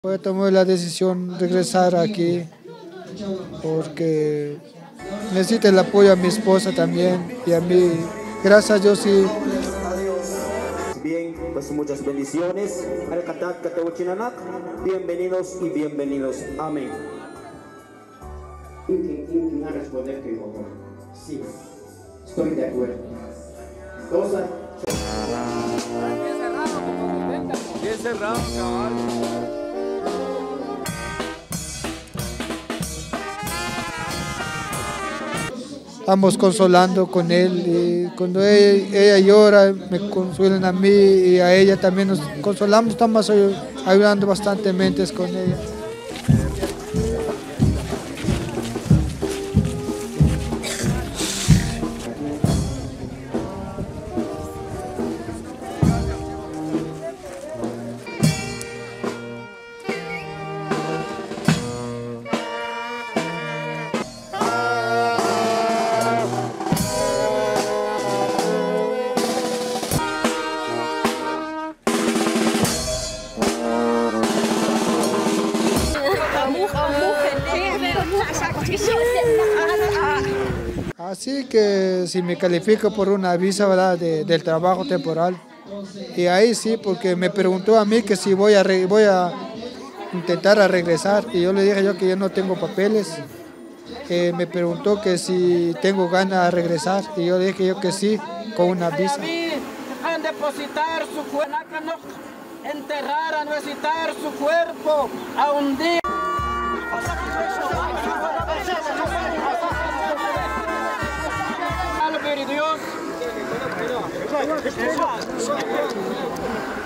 Voy a tomar la decisión de regresar aquí porque necesito el apoyo a mi esposa también y a mí. Gracias a Dios sí. Bien, pues muchas bendiciones. Bienvenidos y bienvenidos. Amén. ¿Quién va a responder que no? Sí, estoy de acuerdo. Cosa. Bien cerrado, cabal. Estamos consolando con él y cuando ella llora me consuelan a mí y a ella también nos consolamos, estamos ayudando bastantemente con ella. Así que si me califico por una visa, ¿verdad? Del trabajo temporal. Y ahí sí, porque me preguntó a mí que si voy a intentar a regresar. Y yo le dije que yo no tengo papeles. Me preguntó que si tengo ganas de regresar. Y yo dije yo que sí, con una visa. Han depositar su cuerpo, enterrar, a necesitar su cuerpo a un día. Dios.